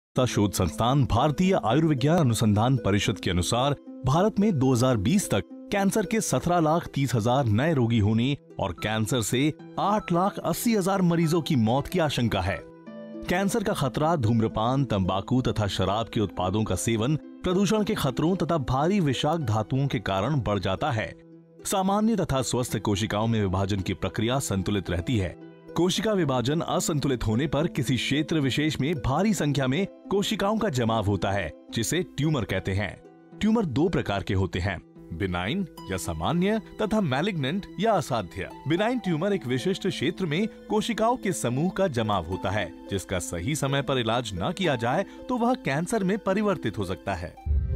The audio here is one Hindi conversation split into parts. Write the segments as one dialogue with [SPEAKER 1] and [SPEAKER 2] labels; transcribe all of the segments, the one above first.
[SPEAKER 1] शोध संस्थान भारतीय आयुर्विज्ञान अनुसंधान परिषद के अनुसार भारत में 2020 तक कैंसर के 17,30,000 नए रोगी होने और कैंसर से 8,80,000 मरीजों की मौत की आशंका है। कैंसर का खतरा धूम्रपान, तंबाकू तथा शराब के उत्पादों का सेवन, प्रदूषण के खतरों तथा भारी विषाक्त धातुओं के कारण बढ़ जाता है। सामान्य तथा स्वस्थ कोशिकाओं में विभाजन की प्रक्रिया संतुलित रहती है। कोशिका विभाजन असंतुलित होने पर किसी क्षेत्र विशेष में भारी संख्या में कोशिकाओं का जमाव होता है, जिसे ट्यूमर कहते हैं। ट्यूमर दो प्रकार के होते हैं, बिनाइन या सामान्य तथा मैलिग्नेंट या असाध्य। बिनाइन ट्यूमर एक विशिष्ट क्षेत्र में कोशिकाओं के समूह का जमाव होता है, जिसका सही समय पर इलाज न किया जाए तो वह कैंसर में परिवर्तित हो सकता है।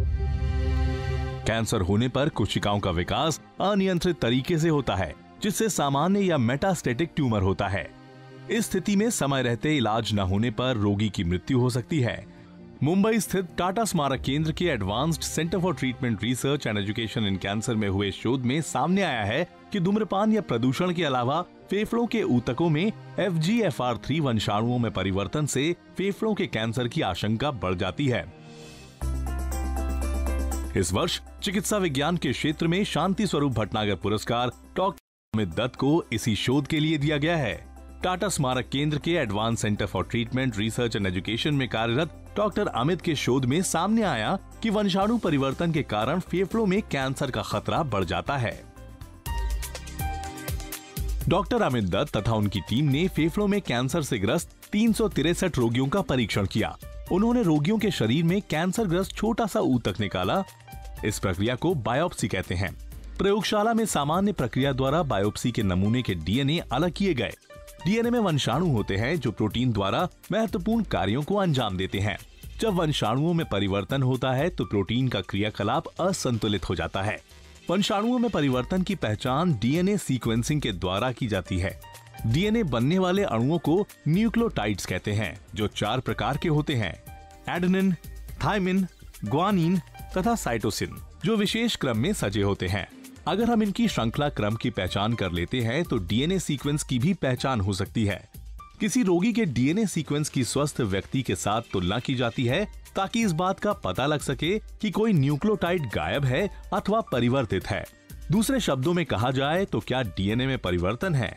[SPEAKER 1] कैंसर होने पर कोशिकाओं का विकास अनियंत्रित तरीके से होता है, जिससे सामान्य या मेटास्टेटिक ट्यूमर होता है। इस स्थिति में समय रहते इलाज न होने पर रोगी की मृत्यु हो सकती है। मुंबई स्थित टाटा स्मारक केंद्र के advanced centre for treatment research and education in cancer में हुए शोध में सामने आया है कि धूम्रपान या प्रदूषण के अलावा फेफड़ों के ऊतकों में FGFR3 वंशाणुओं में परिवर्तन से फेफड़ों के कैंसर की आशंका बढ़ जाती है। इस वर्ष चिकित्सा विज्ञान के क्षेत्र में शांति स्वरूप भटनागर पुरस्कार डॉक्टर अमित दत्त को इसी शोध के लिए दिया गया है। टाटा स्मारक केंद्र के advance centre for treatment research and education में कार्यरत डॉक्टर अमित के शोध में सामने आया कि वंशाणु परिवर्तन के कारण फेफड़ों में कैंसर का खतरा बढ़ जाता है। डॉक्टर अमित दत्त तथा उनकी टीम ने फेफड़ों में कैंसर से ग्रस्त 363 रोगियों का परीक्षण किया। उन्होंने रोगियों के शरीर में कैंसर ग्रस्त छोटा सा ऊतक निकाला। इस प्रक्रिया को बायोप्सी कहते हैं। प्रयोगशाला में सामान्य प्रक्रिया द्वारा बायोप्सी के नमूने के DNA अलग किए गए। DNA में वंशाणु होते हैं जो प्रोटीन द्वारा महत्वपूर्ण कार्यों को अंजाम देते हैं। जब वंशाणुओं में परिवर्तन होता है तो प्रोटीन का क्रियाकलाप असंतुलित हो जाता है। वंशाणुओं में परिवर्तन की पहचान DNA सीक्वेंसिंग के द्वारा की जाती है। DNA बनने वाले अणुओं को न्यूक्लियोटाइड्स कहते हैं, जो 4 प्रकार के होते हैं, एडेनिन, थाइमिन, ग्वानिन तथा साइटोसिन, जो विशेष क्रम में सजे होते हैं। अगर हम इनकी श्रृंखला क्रम की पहचान कर लेते हैं तो DNA सीक्वेंस की भी पहचान हो सकती है। किसी रोगी के DNA सीक्वेंस की स्वस्थ व्यक्ति के साथ तुलना की जाती है ताकि इस बात का पता लग सके कि कोई न्यूक्लियोटाइड गायब है अथवा परिवर्तित है। दूसरे शब्दों में कहा जाए तो क्या DNA में परिवर्तन है।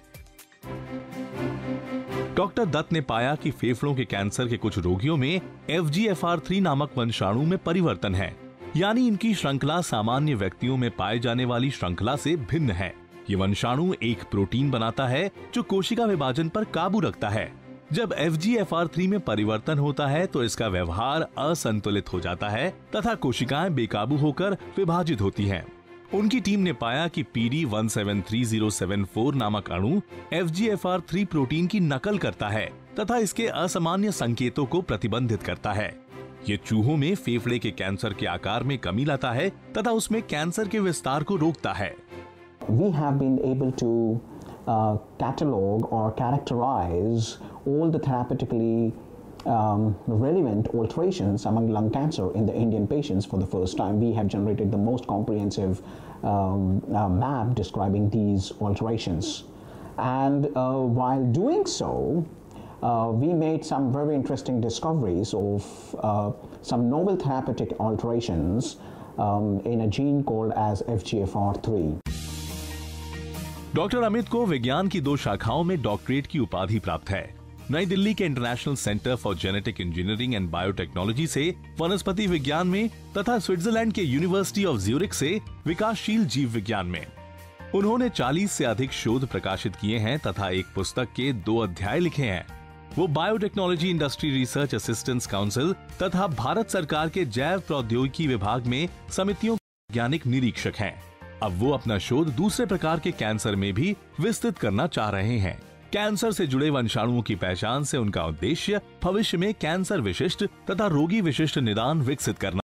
[SPEAKER 1] डॉक्टर दत्त ने पाया कि फेफड़ों के कैंसर के कुछ रोगियों में FGFR3 नामक वंशाणु में परिवर्तन है, यानी इनकी श्रृंखला सामान्य व्यक्तियों में पाए जाने वाली श्रृंखला से भिन्न है। ये वंशाणु एक प्रोटीन बनाता है जो कोशिका विभाजन पर काबू रखता है। जब FGFR3 में परिवर्तन होता है तो इसका व्यवहार असंतुलित हो जाता है तथा कोशिकाएं बेकाबू होकर विभाजित होती हैं। उनकी टीम ने पाया कि PD173074 नामक अणु FGFR3 प्रोटीन की नकल करता है तथा इसके असामान्य संकेतों को प्रतिबंधित करता है। ये चूहों में फेफड़े के कैंसर के आकार में कमी लाता है तथा उसमें कैंसर के विस्तार को रोकता है।
[SPEAKER 2] We have been able to catalog or characterize all the therapeutically relevant alterations among lung cancer in the Indian patients for the first time. We have generated the most comprehensive map describing these alterations, and while doing so, we made some very interesting discoveries of some novel therapeutic alterations in a gene called as FGFR3.
[SPEAKER 1] Doctor Amit को विज्ञान की 2 शाखाओं में डॉक्टरेट की उपाधि प्राप्त है। नई दिल्ली के international centre for genetic engineering and biotechnology से वनस्पति विज्ञान में तथा स्विट्जरलैंड के यूनिवर्सिटी ऑफ ज्यूरिख से विकासशील जीव विज्ञान में। उन्होंने 40 से अधिक शोध प्रकाशित किए हैं तथा एक पुस्तक के 2 अध्याय लिखे हैं। वो biotechnology industry research assistance council तथा भारत सरकार के जैव प्रौद्योगिकी विभाग में समितियों के वैज्ञानिक निरीक्षक हैं। अब वो अपना शोध दूसरे प्रकार के कैंसर में भी विस्तृत करना चाह रहे हैं। कैंसर से जुड़े वंशाणुओं की पहचान से उनका उद्देश्य भविष्य में कैंसर विशिष्ट तथा रोगी विशिष्ट निदान विकसित करना